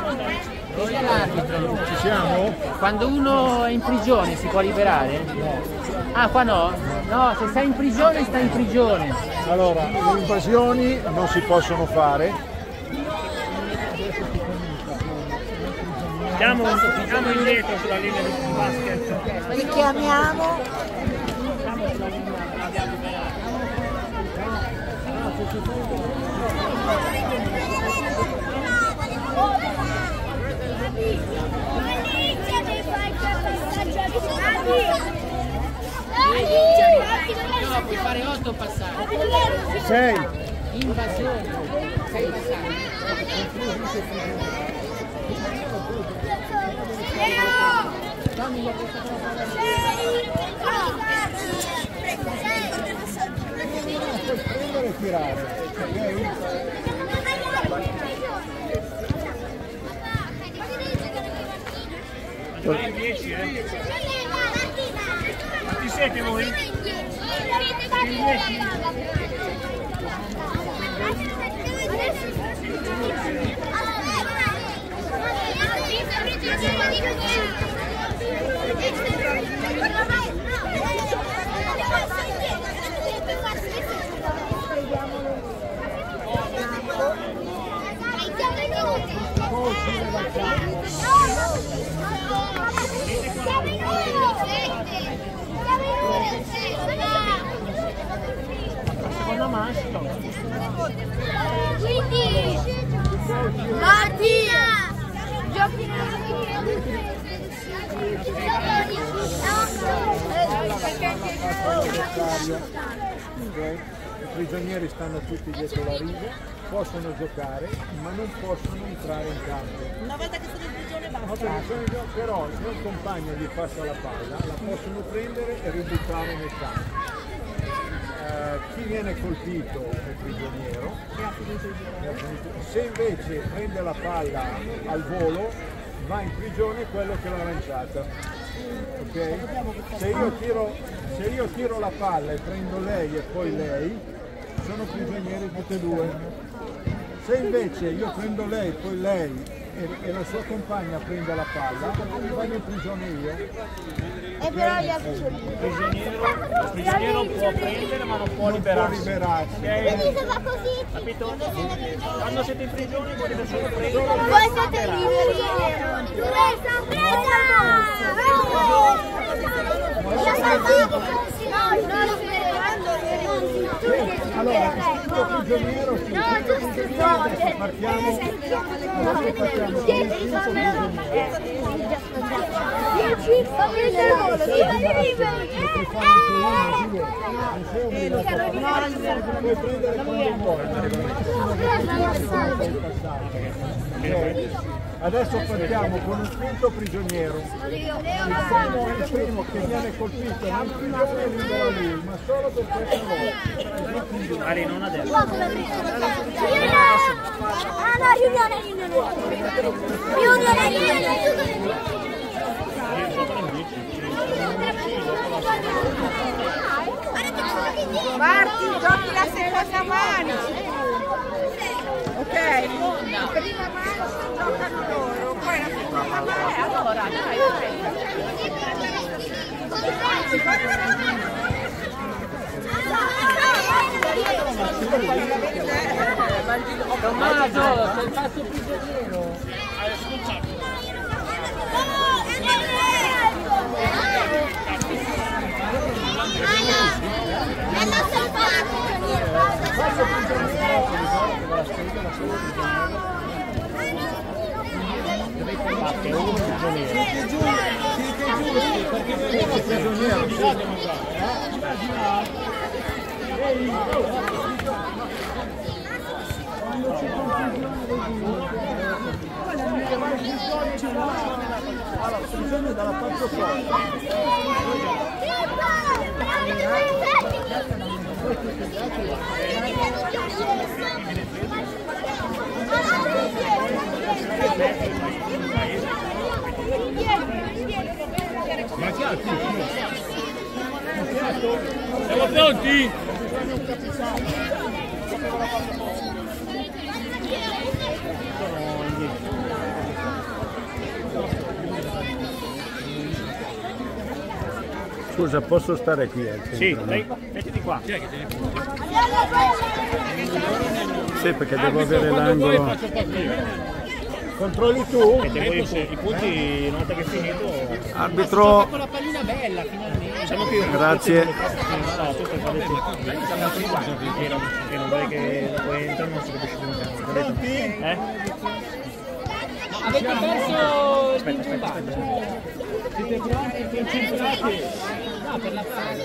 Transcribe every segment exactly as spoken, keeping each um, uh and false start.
Ci siamo? Quando uno è in prigione si può liberare? Ah, qua no? No, se stai in prigione stai in prigione. Allora, le invasioni non si possono fare. Andiamo, andiamo indietro sulla linea di basket. Richiamiamo. No, puoi fare otto passaggi. sei. Invasione. sei passaggi. Prendere e tirare. dieci, eh? Quanti siete voi? dieci? Seconda manche. Quindi Mattia giochi I prigionieri stanno tutti dietro la riga, possono giocare ma non possono entrare in campo. Una volta che sono in prigione No, basta. perché sono in gioco, però se un compagno gli passa la palla la possono prendere e ributtare nel campo. Eh, chi viene colpito è prigioniero, se invece prende la palla al volo va in prigione quello che l'ha lanciata. Okay? Se, io tiro, se io tiro la palla e prendo lei e poi lei, sono prigionieri tutte e due. Se invece io prendo lei e poi lei e, e la sua compagna prende la palla, vado in prigione io. e però gli altri sono Il prigioniero, il prigioniero può prendere ma non può Non può liberarsi. liberarsi. quindi se fa così Capito? Quando siete in prigione potete solo prendere. voi siete liberi. Presa, presa! Io salvato! Allora, istituto prigioniero, sì, istituto prigioniero, adesso partiamo, adesso partiamo con l'istituto prigioniero. dieci famiglie al volo, siete liberi! Puoi fare anche uno, due, non sei obbligato a fare, puoi prendere quando vuoi, ma nessuno che ti fai il passaggio. Ok? Adesso partiamo con un quinto prigioniero. Il primo, il primo che viene colpito non in prigione libera lui, ma solo per questa volta. Ali, non adesso. Ah no, riunione, riunione! Riunione, riunione! Marti, giochi la seconda mano. Ok, la prima mano giocano loro, poi la seconda mano. Allora, dai, Tommaso, sei fatto prigioniero. È la salvata! Che uno prigioniero. Allora, prigione dalla parte opposta. Ma chi ha il siamo pronti? Scusa, posso stare qui al centro? Sì, no? dai, mettiti qua. Sì, perché devo avere l'angolo. Controlli tu? Metti voi i punti una volta che è finito. Arbitro. Con la pallina bella finalmente. Diciamo che io Grazie. no, tu per fare e non vuoi che dopo entrano non si capisce più. Pronti? Eh? Avete perso il Aspetta, aspetta, aspetta. Siete pronti? Concentrati? No, per la fase.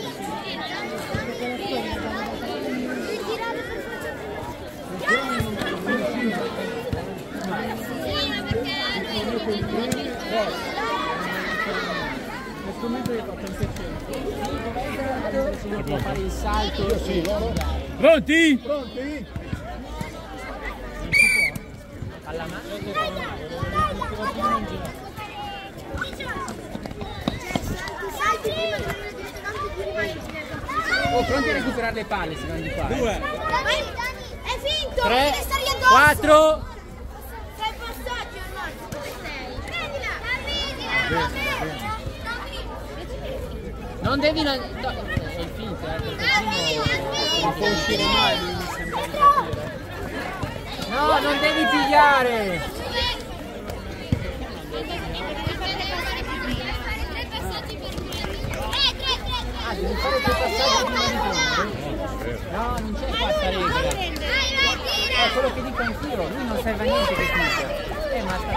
Devo fare il salto. Sì, loro. Pronti? Pronti? Alla mano. Oh, pronti a recuperare le palle se non di qua. Due. È finto! Tre, devi stargli addosso! quattro. Sei passaggi ormai, dove sei? Prendila! Prendila! Non devi... No, è finto, eh, perché non può uscire mai. No, non devi pigliare! Ah, devi fare due passaggi prima. No, non c'è questa regola. È quello che dico anch'io, lui non serve a niente che finisca. Eh, ma sta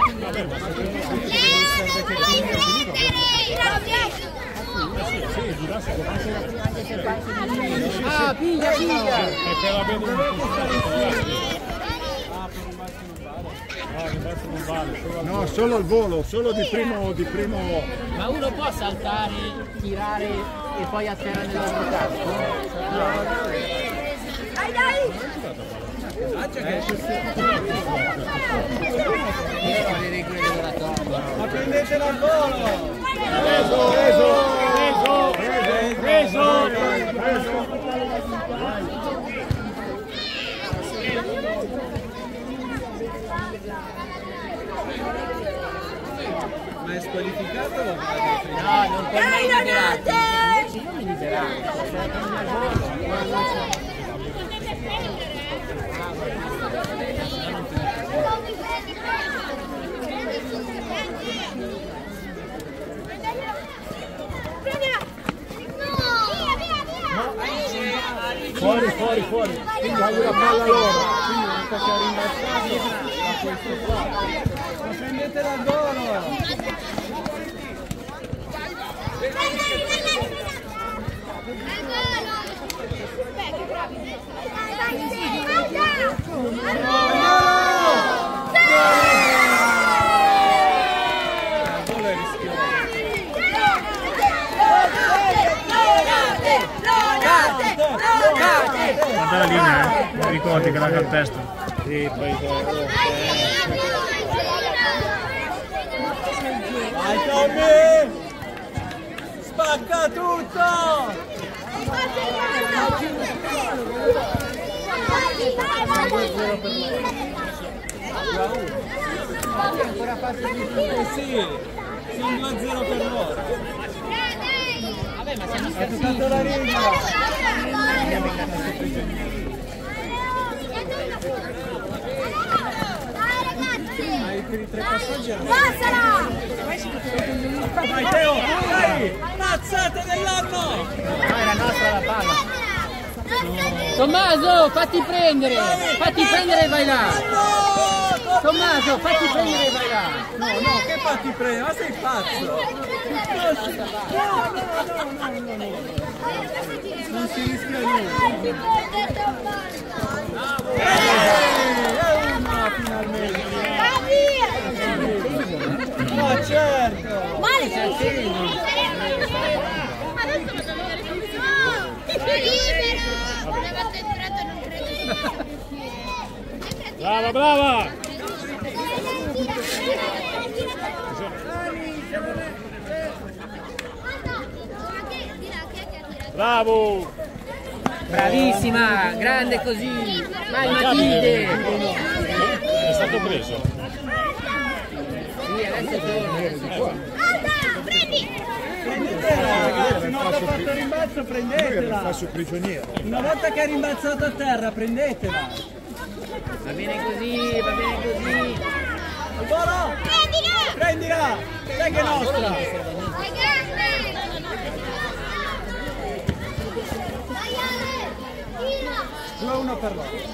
Ah, piglia, piglia! Perché la vedo un po'. Non vale. No, solo il volo, solo di primo, di primo. Ma uno può saltare, tirare e poi atterrare nell'altro casco? Dai, dai! Io ho le regole della tomba. Ma prendetela al volo! Preso, preso, preso, preso, preso. Ma è squalificato? No, non puoi mai liberarti. Invece io mi liberavo. Fuori, fuori, fuori. Quindi hai una palla loro. Quindi non tocca rimbalzare a questo qua. Ma prendetela al volo! Guarda la linea, eh. Mi ricordi che la calpesta. Sì, poi Vai Tommy! Spacca tutto! Eh sì, sono due a zero per loro. Vabbè, ma siamo Hai toccato la riga! Hai per i tre passaggi al Vai Teo! Dai! Mazzate dell'anno! No, era nostra la palla. Tommaso, fatti prendere! Fatti prendere e vai là! Tommaso, fatti prendere e vai là! No, no, che fatti prendere? Ma sei pazzo! No, no, no, no, no, no. Non si rischia niente! È una finalmente! Ma certo! Male, sei libero! Una volta entrato non credo. brava, brava! Bravo! Bravissima, grande così! Vai Matilde! È stato preso. Sì, adesso torna. Alda, prendi! Prendetela ragazzi, non fatto fatto pri- rimbalzo, lui era prendetela. falso prigioniero. Una volta che è rimbalzato a terra, prendetela. Va bene così, va bene così. Al volo! Prendila! Dai che è nostra! due a uno per loro.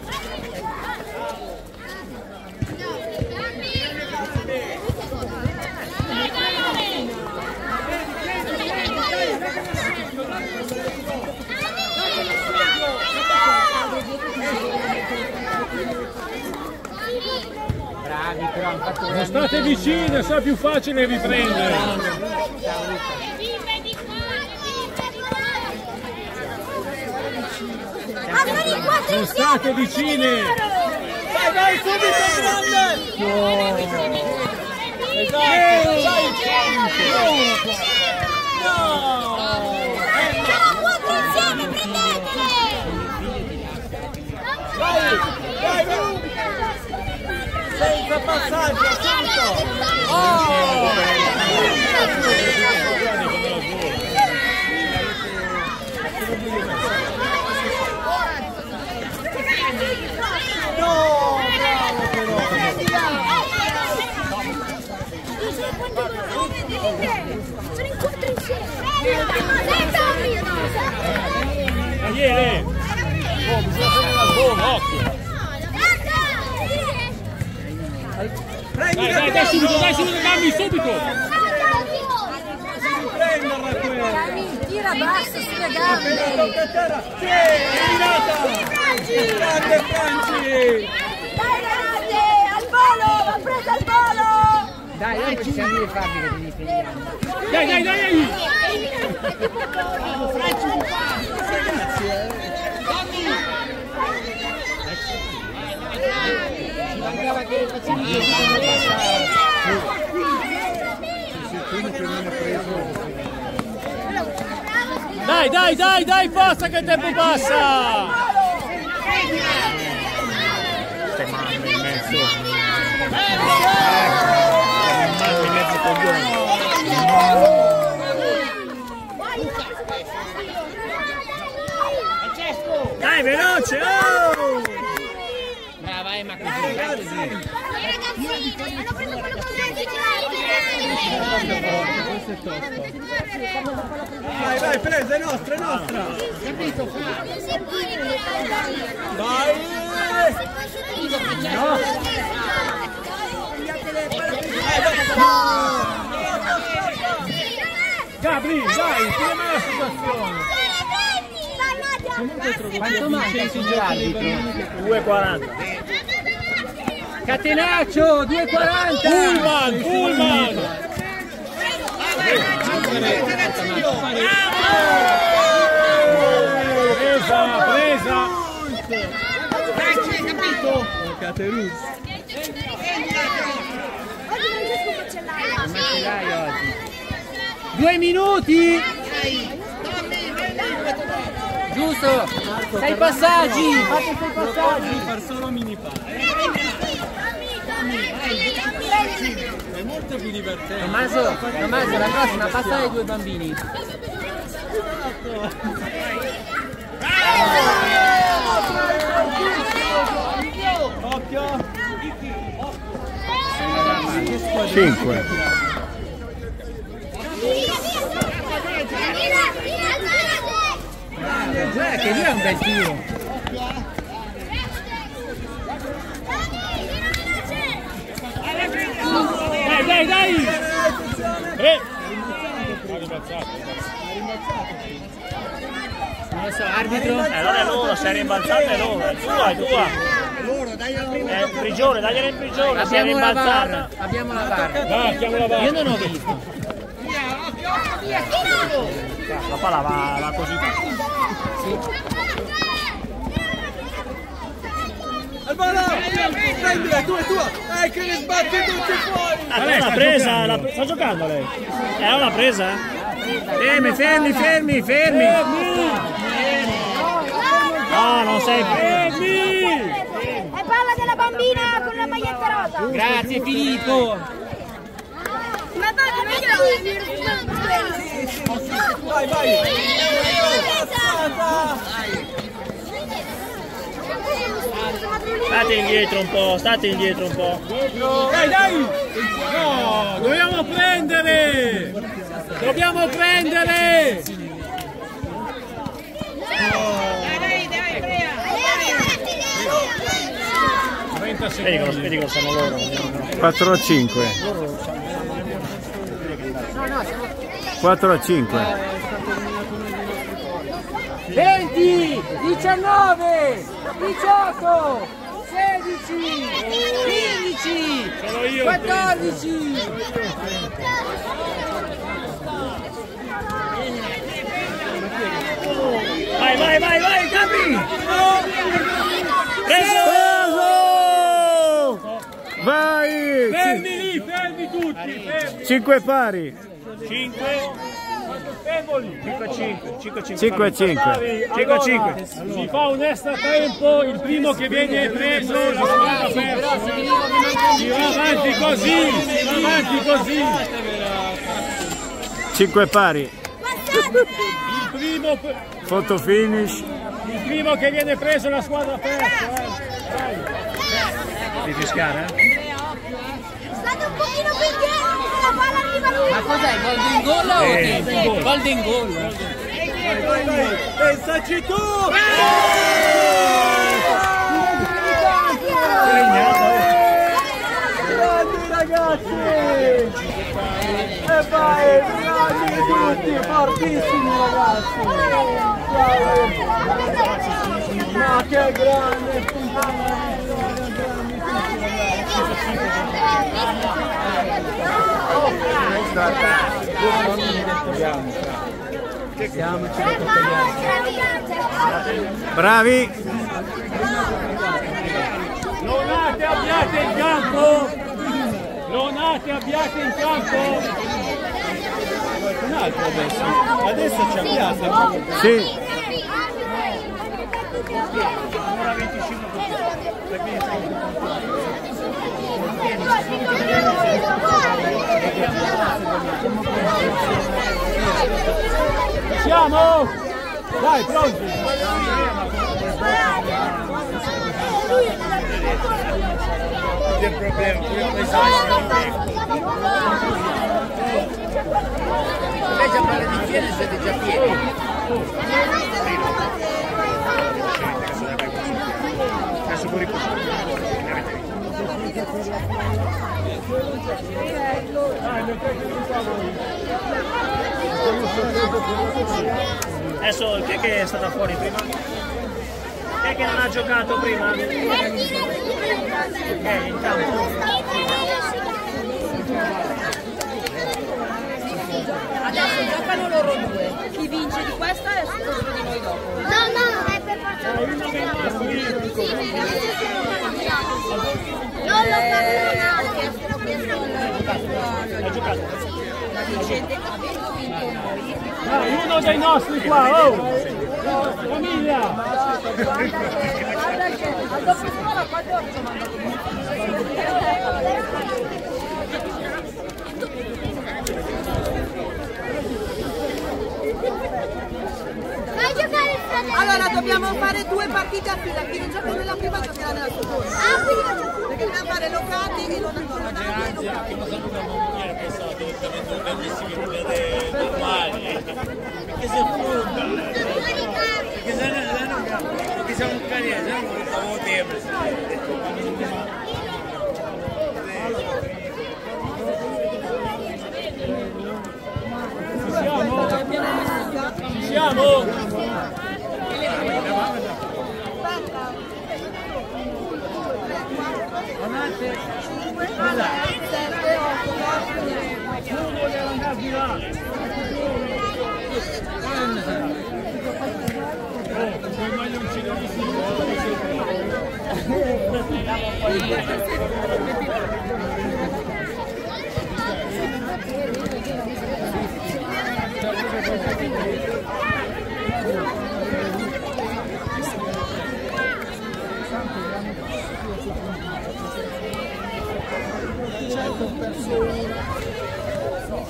Bravi, però hanno fatto Non state vicine, sarà più facile riprendere. Non state vicine. Vai, vai, subito, grande! Esatto, vai, no! Vai, vai, vai! Senza passaggio, subito! No, bravo Sono in quattro insieme. Daniele! Oh, bisogna prendere la bomba, occhio! Prendi, Dai, dai, dai subito, dai subito, Gabby, subito! prenderla quella! Tira basso sulle gambe. Tocca a terra! Sì, eliminata! Grande Franci! Dai grande, al volo, va presa al volo. Dai, dai, ci siamo di fabbrica che li difendiamo. Dai, dai, dai! Mancava che facciamo Dai, dai, dai, dai, forza che il tempo passa! Ste mamme in mezzo. Mamme in mezzo coglione. Dai, veloce! Oh! Brava Emma, così, vai così. Ragazzini, hanno preso quello con Questo è tosto. Vai, vai, presa, è nostra, è nostra! Vai! No! Gabri, dai, chiama la situazione! Quanto manca sugli arbitri? due e quaranta. Catenaccio, due e quaranta! Pullman, Pullman! Presa, presa! Caterus. Non ce l'hai oggi. Due minuti! Giusto! Sei passaggi! Fate sei passaggi! Far solo mini pass. È molto più divertente. Tommaso, Tommaso, la prossima passa ai due bambini. Occhio! cinque. Guarda che lui è un bel tiro. Dai, dai, dai! Eh! Non lo so, arbitro. Eh, non è loro, se è rimbalzata è loro, è tua, è tua. È in prigione, dagliela in prigione, se è Abbiamo la rimbalzata. barra. Abbiamo la barra. Dai, chiamo la barra. Io non ho visto. La palla va, va così. Al volo! Prendila, è tua, è tua! Eh, che ne sbatti tutti fuori! Ah, lei l'ha presa, la, sta giocando lei? Eh, non l'ha presa? Fermi, fermi, fermi, fermi! No, non sei fermi! È palla della bambina con la maglietta rosa. Grazie Filippo. Ma va, meglio Vai, vai! State indietro un po', state indietro un po'. Dai, dai! No, dobbiamo prendere! Dobbiamo prendere! Dai, dai, Brea! trenta Vedi che lo, vedi che lo sanno loro. quattro a cinque. quattro a cinque. venti, diciannove, diciotto, sedici, quindici, quattordici. Vai, vai, vai, vai, Capri! Preso! Vai! Fermi lì, fermi tutti! Fermi. cinque pari. cinque, cinque a cinque, cinque a cinque. cinque a cinque. cinque a cinque. Si fa un extra tempo, il primo che viene preso, la squadra persa. Si va avanti così, si va avanti così. cinque pari. Il primo, Photo finish. il primo che viene preso, la squadra persa. Eh. Vai. Devi fischiare, eh? State un pochino più indietro, la palla arriva lui. Ma cos'è? Golden goal o Eh, che? Golden goal. Vai, vai, vai. Pensaci tu! Grandi ragazzi! E vai, grandi tutti, fortissimi ragazzi! Ma che grande Bravi. Lonate abbiate in campo! Lonate abbiate in campo! Un altro adesso! Adesso ci abbiate! Sì. Siamo? Dai, pronti! C'è un problema, pure lei già parla di piede, siete già piedi. Adesso fuori adesso chi è che è stata fuori prima? Chi è che non ha giocato prima? Ok, in campo. Adesso giocano loro due. Chi vince di questa è contro di noi dopo. No, no, è per forza. Non lo perdonare. Ha giocato. La vincente avendo vinto noi. Dai, uno dei nostri qua, oh! Famiglia! Guarda che al dopo scuola quattordici ho mandato. Vai a giocare il fratello. Allora dobbiamo fare due partite a fila, chi non gioca nella prima giocherà nella seconda. Ah, quindi facciamo Perché dobbiamo fare locati e non locati e locati. Perché si affronta? Perché se no, perché siamo un carriere, se no non facciamo tempo. Ci siamo? Uno deve andare di là. Oh, quei maglioncini di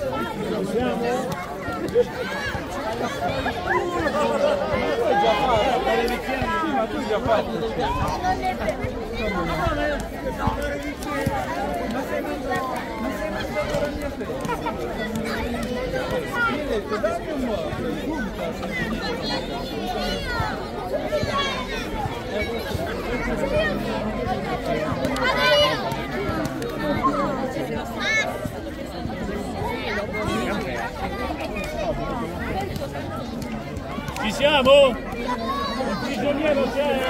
Ci siamo? Il prigioniero c'è?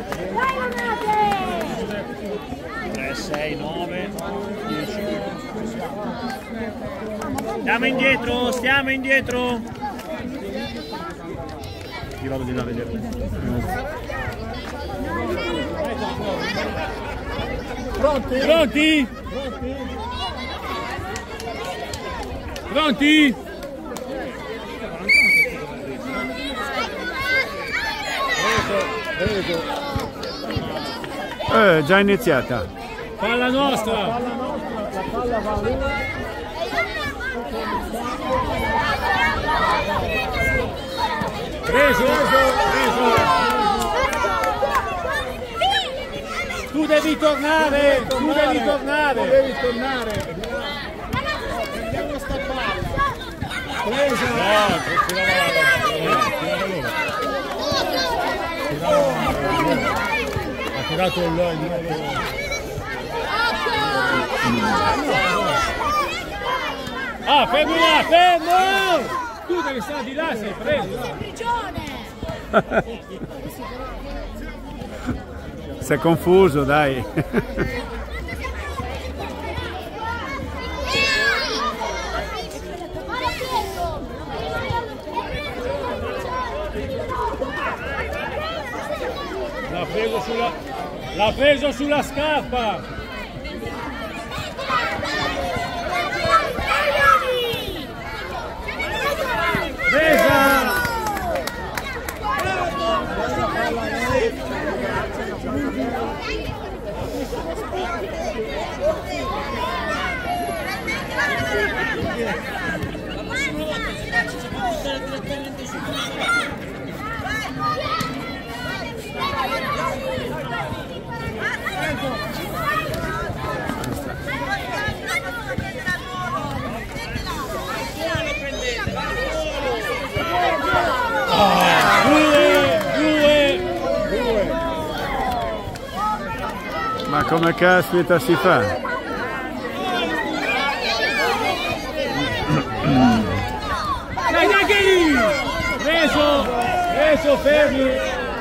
tre, sei, nove, dieci. Stiamo indietro, stiamo indietro. Io vado di là a vedere. Pronti? Pronti? Pronti? Eh, già iniziata. Palla nostra. La palla va lì. Preso, preso. Tu devi tornare, tu devi tornare. Devi tornare. Vediamo sta palla. Presa. Ha tirato il Ah, fermo là, fermo! Tu devi stare di là, sei preso. Si è confuso, dai. L'ha preso sulla... L'ha preso sulla scarpa! Presa! Ma come caspita si fa? Dai, dai, che lì! Preso! Preso, fermi!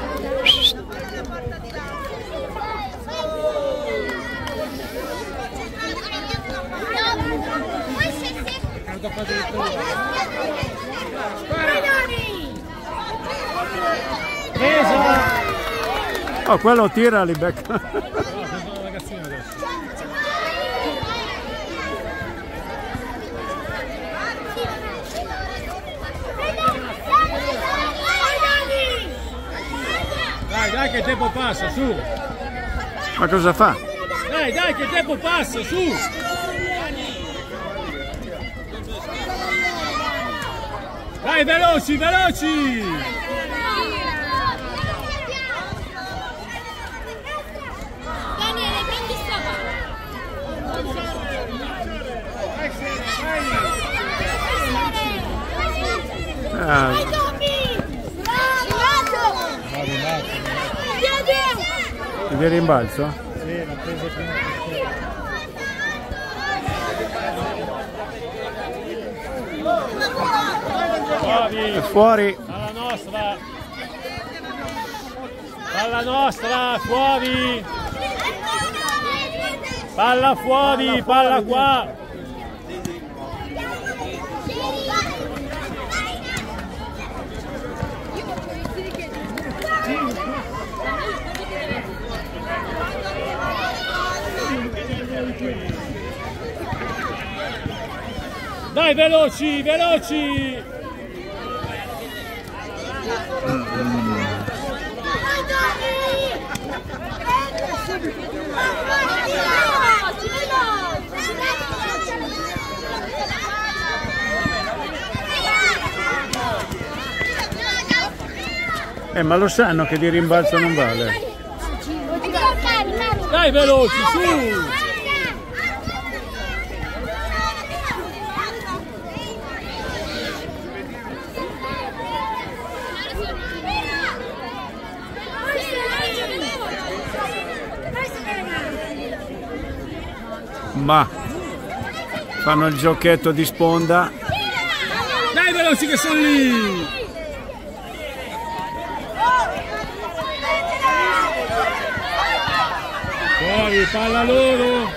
Presa! Oh, quello tira, li becca. Dai, dai che il tempo passa, su! Ma cosa fa? Dai, dai che il tempo passa, su! Dai, veloci, veloci! Daniele, prendi sta palla! Ah, di rimbalzo? Sì, l'ha preso prima. Bravi! Fuori! Alla nostra! Palla nostra, fuori! Palla fuori, palla qua! Dai, veloci, veloci! Eh, ma lo sanno che di rimbalzo non vale. Dai veloci, su! Ma fanno il giochetto di sponda. Dai veloci che sono lì! Fuori, palla loro!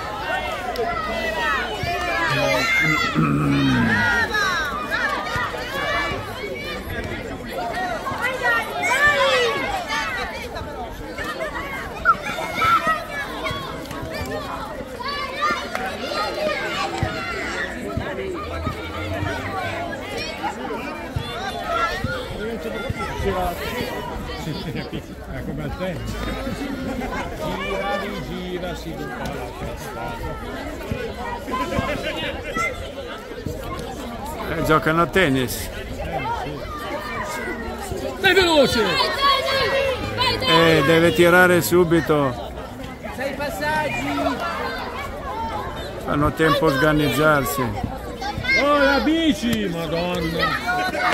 È come al tennis. Gira, rigira, si fa la cazzata. Eh, giocano a tennis. Dai veloce! Eh, deve tirare subito. Sei passaggi! Fanno tempo a sganizzarsi. Oh, la bici! Madonna!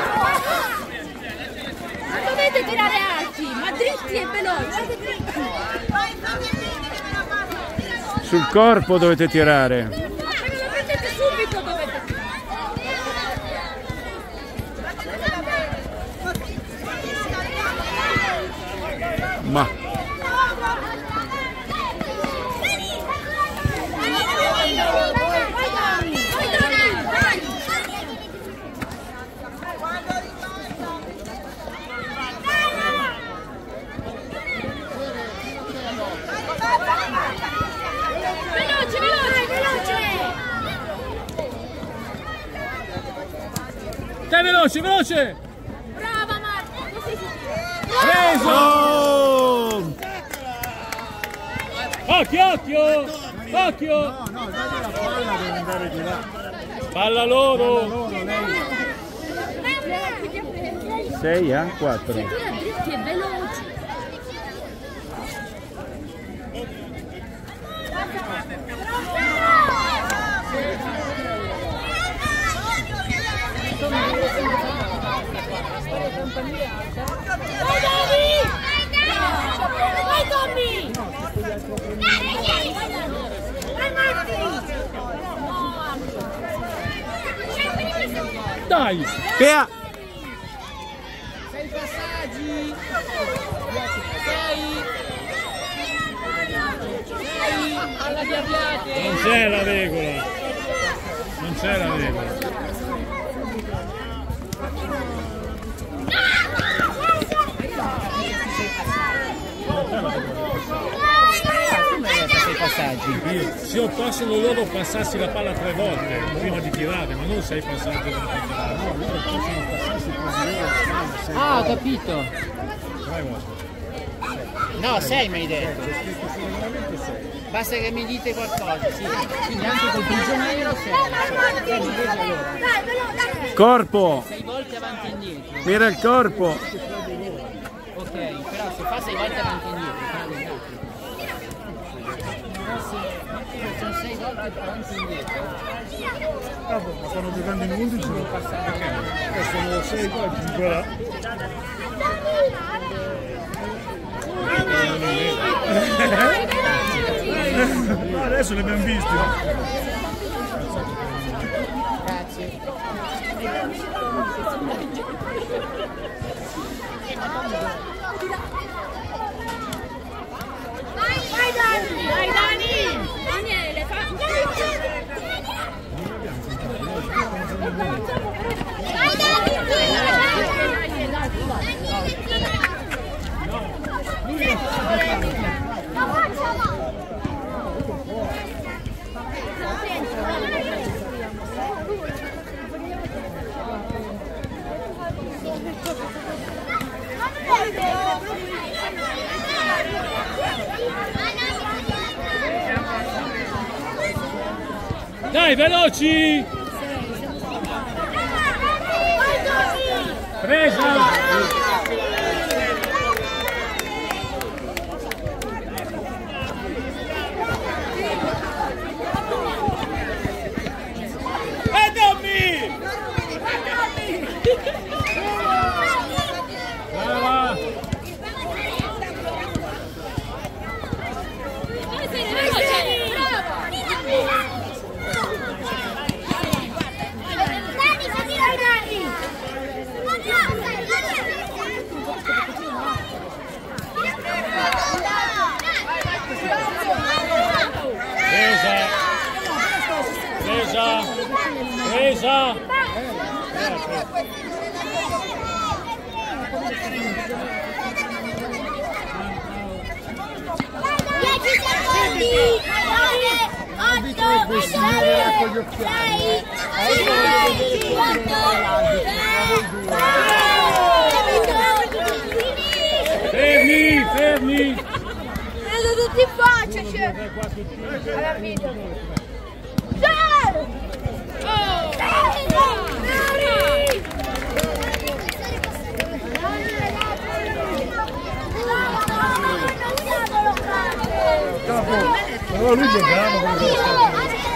Dovete tirare alti, ma dritti e veloci. Sul corpo dovete tirare. Ma lo prendete subito, dovete Ma Dai veloce, veloce! Brava Marco! Preso! oh! Occhio, occhio! Occhio! No, no, dai la palla, deve andare di là. Palla loro! Loro, lei. sei a quattro. Tira dritti e veloci. Vai Dani! Vai Tommy! Vai Marti! Dai! Pea! Sei passaggi! Sei! Sei! Alla diabliate! Non c'è la regola! Non c'è la regola! Sei passaggi! Io, se io possono loro passarsi la palla tre volte prima di tirare, ma non sei passaggio prima di tirare. Ah, ho capito! No, sei mi hai detto! Basta che mi dite qualcosa, sì. Quindi anche col prigioniero sei. Corpo! Sei volte avanti e indietro. Mira il corpo! Ok, però se fa sei volte avanti e indietro, prende il sono sei volte avanti e indietro. Ma stanno giocando in undici, non passare. Eh, sono sei qua, cinque là. No, adesso li abbiamo visti. Grazie. Vai Dani! Vai Dani! Daniele, fa... Vai Dai, veloci! Presa! presa, presa. dieci secondi, nove, otto, sette, sei, cinque, quattro, tre, Fermi, fermi. vedo tutti in faccia, c'è. Alla video. Zero! Oh! Però lui giocava con questo.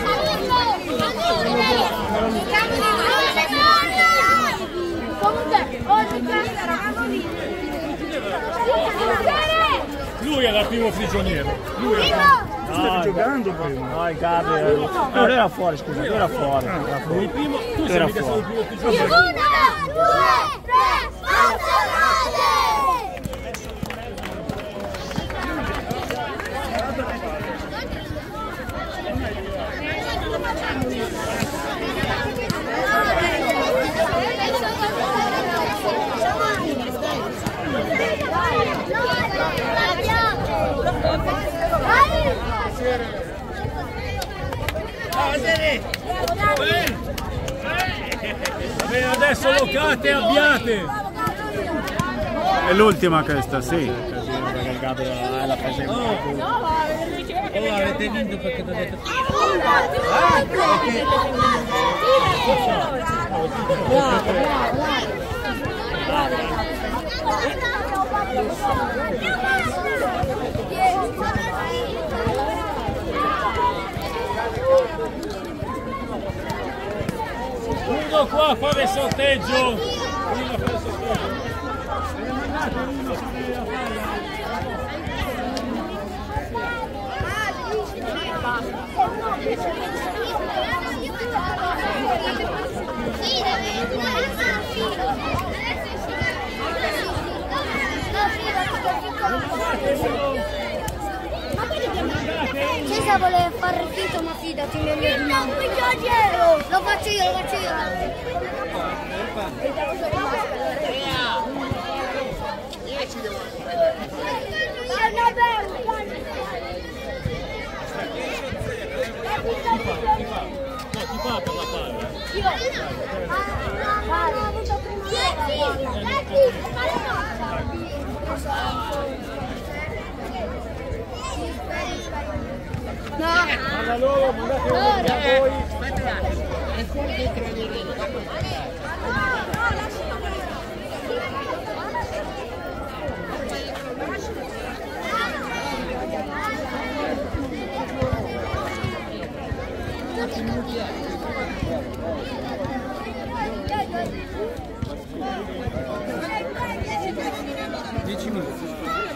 Comunque, oggi questa eravamo lì. Lui era il primo prigioniero. Lui era... Stavi giocando prima? No, il Gabriel. No, lui era fuori, scusa, lui era fuori. Era fuori. Il primo, tu sei Era mica stato il fuori. primo prigioniero. Una, due, tre, quattro, Va bene, adesso locate e abbiate. È l'ultima questa, sì. Perché il Gabriel l'ha presa in culo. Oh, avete vinto perché ti ho detto. Uno qua a fare il sorteggio. Uno a fare il sorteggio. Cesa vuole fare finto, ma fidati, mi è di no. Lo faccio io, lo faccio io. No, ti fa per la palla. No. Manda loro, mandate loro a voi. dieci minuti.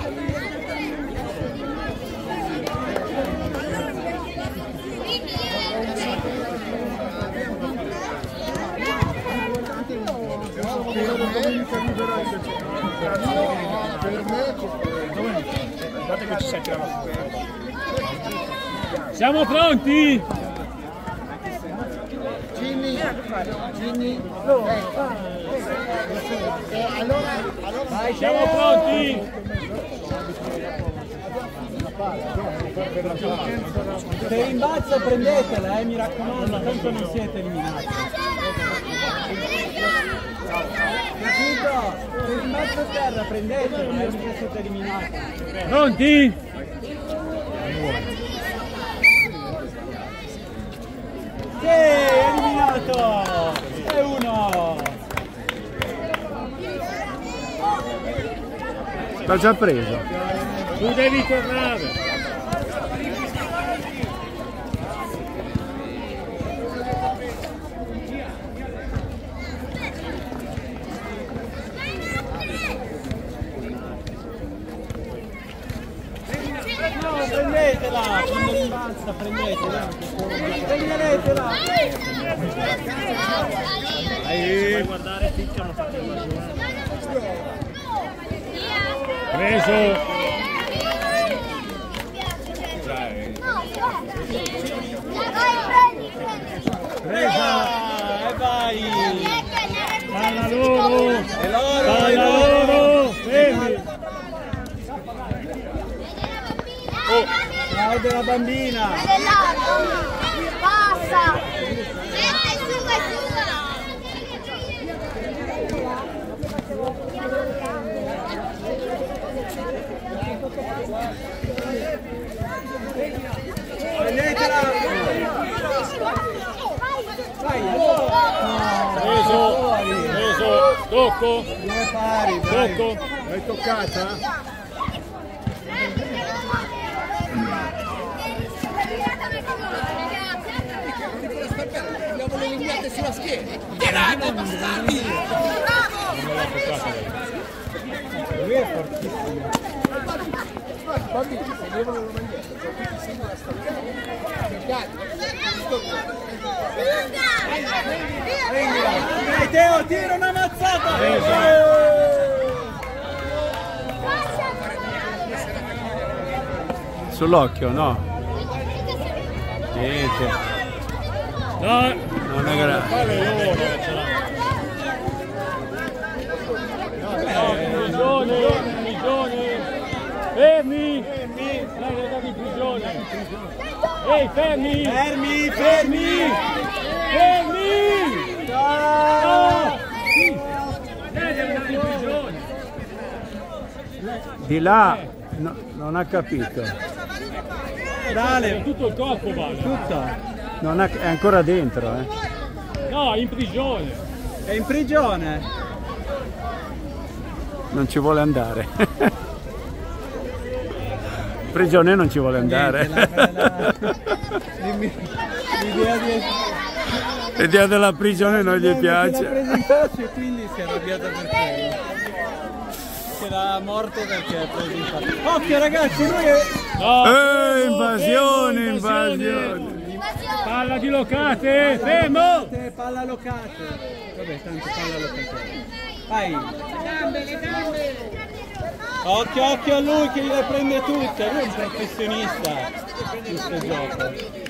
Guardate che ci sei tirato fuori. Siamo pronti? Ginny, Ginny, eh, allora, allora Siamo pronti? se rimbalzo prendetela, eh, mi raccomando, tanto non siete eliminati. Capito? Se rimbalzo a terra prendetela, eh, non siete eliminati. Pronti? Sì, eliminato! E uno! L'ha già preso. Tu devi tornare. No, prendetela! Quando rimbalza, prendetela! Prenderetela! Puoi guardare, picchiano, fate il ragione. Preso. perde la bambina. Passa. Prendetela. Vai, Preso, preso, tocco, due pari, dai. tocco. L'hai toccata? Abbiamo le lignate sulla schiena. Tirate, bastardi! Lui è fortissimo. Bambini, se devono la maglietta, quindi sembra Dai Teo, tira una mazzata! Sull'occhio, no? Niente. No, Non è grave. prigione, prigione. Fermi, fermi. Dai, ragazzi, in prigione. Ehi, fermi. Fermi, fermi! Fermi. No. Dai, ragazzi, in prigione. Di là no, non ha capito. Dale, Tutto il corpo vale. tutto. Non ha- è ancora dentro, eh. No, in prigione. È in prigione. Non ci vuole andare. Prigione non ci vuole andare. Niente, la- la- L'idea di... L'idea della prigione non gli L'ha piace. presa in faccia e quindi si è arrabbiata per quello. Era morto perché ha preso in faccia. Occhio ragazzi, lui è... No, Eh, fermo, invasione, fermo, invasione. Palla di Locate, fermo. Palla locate. Vabbè, tanto palla locate. Vai. Occhio, occhio a lui che le prende tutte. Lui è un professionista di questo gioco.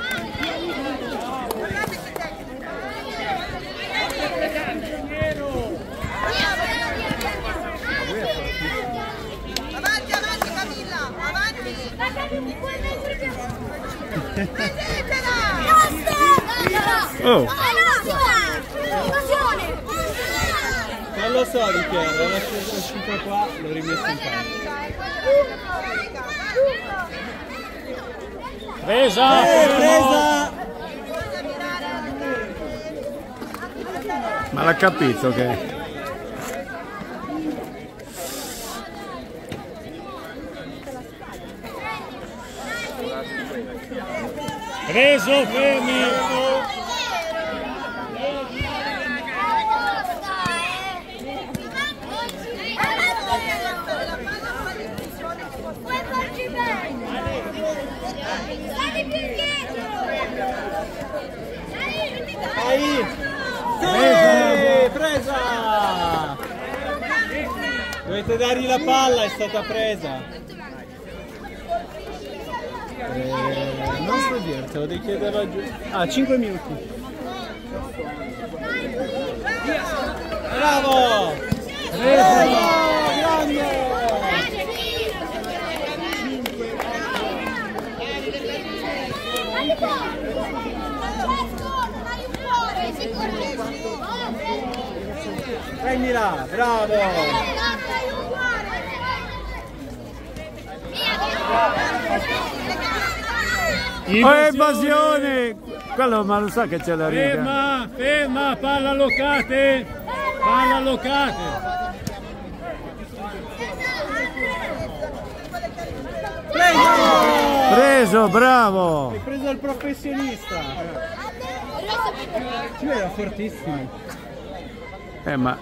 Avanti, avanti Camilla, avanti! Prendetela! Oh, Non lo so di chi era, era uscito qua, l'ho rimesso in campo. Presa, Eh, fermo. presa! ma l'ha capito che... Preso, fermi. Vai! Sì, presa! Dovete dargli la palla, è stata presa. Eh, non so dirtelo, devi chiederlo giù. Ah, cinque minuti. Bravo! Bravo! Grande! Prendila, bravo! Oh, evasione! Quello ma lo sa che c'è la riga. Ferma, ferma, palla Locate. Palla Locate. Preso! Preso, bravo! Hai preso il professionista! Lui era fortissimo. Eh, ma...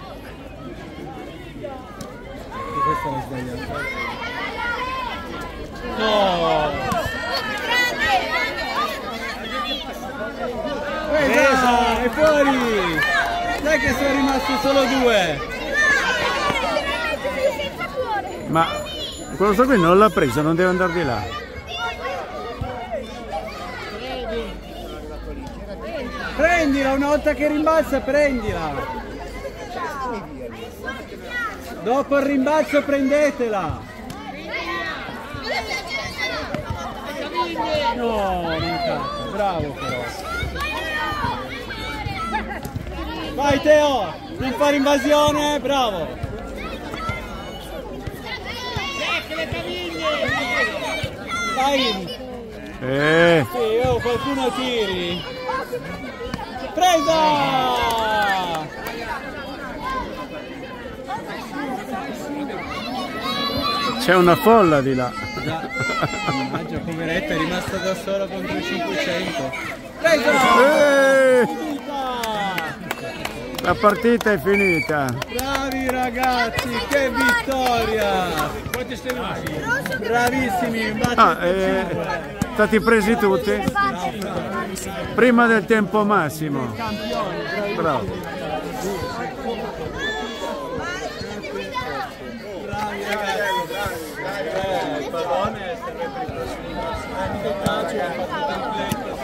Questa l'ho sbagliata. No! Presa! È fuori! Sai che sono rimasti solo due! Ma quello sto qui non l'ha preso, non deve andare di là. Prendila, una volta che rimbalza prendila! Dopo il rimbalzo prendetela! No, non cacca, bravo però. Vai Teo, non fare invasione, bravo. le caviglie! Vai! Eh. Sì, oh, qualcuno tiri! Presa! C'è una folla di là. Già, mannaggia, poveretta, è rimasta da sola contro i cinquecento. Presa! Eh. Finita! La partita è finita. Bravi ragazzi, che vittoria! Bravissimi, Ah, eh, stati presi tutti? Prima del tempo massimo. Bravo. bravi ragazzi, eh, il pallone serve per i prossimi anni del calcio, ha fatto il tripletto,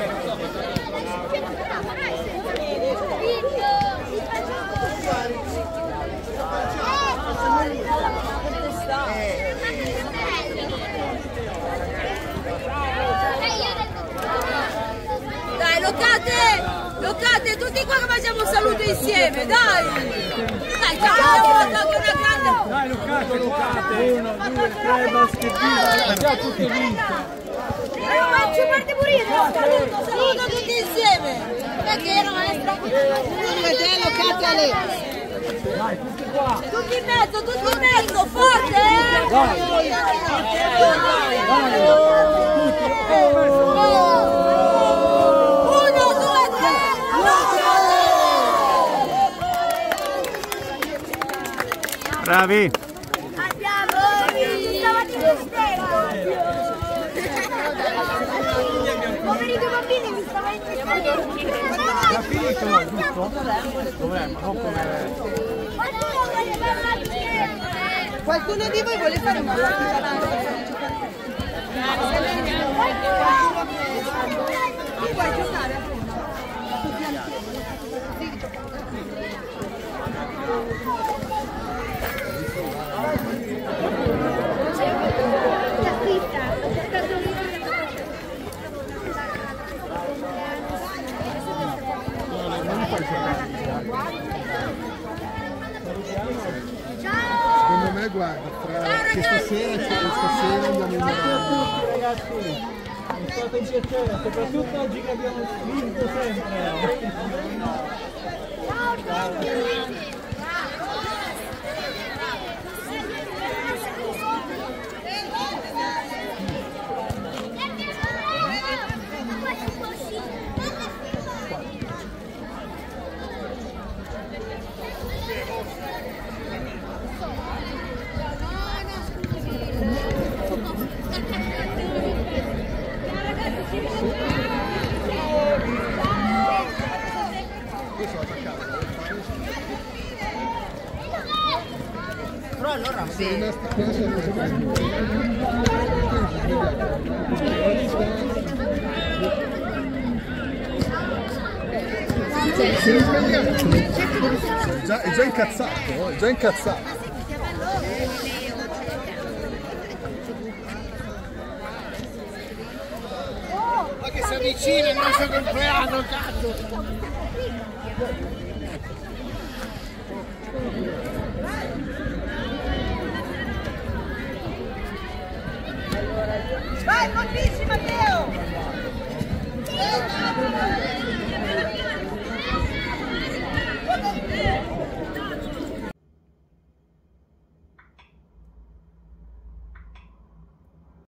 dai, loccate! Loccate, tutti qua che facciamo un saluto insieme, dai! Dai, ciao, abbiamo fatto anche una grande... dai, Luccate, Luccate! Uno, due, tre, baschetbino, già tutte vinte! Faccio parte pure io, saluto, saluto tutti insieme! Perché ero maestra? Vedete, loccate a lei! Dai, tutti qua! Tutti in mezzo, tutti in mezzo, forte! Eh? Vai! Vai! Uno, due, tre! Bravi. Andiamo! Stavate in stella! Poveri due bambini mi stavano in stella! Ha finito, giusto? Dov'è? Ma non come... Qualcuno di voi vuole fare una partita? Puoi giocare? Secondo me guarda, fra che stasera c'è stasera andiamo in Milano. Ragazzi, è stato un piacere, soprattutto oggi che abbiamo vinto sempre. Però allora Sei rimasta qua, sei rimasta qua. Sei sbagliato. È già, è già incazzato, è già incazzato. Ma che si avvicina il nostro compleanno, cazzo!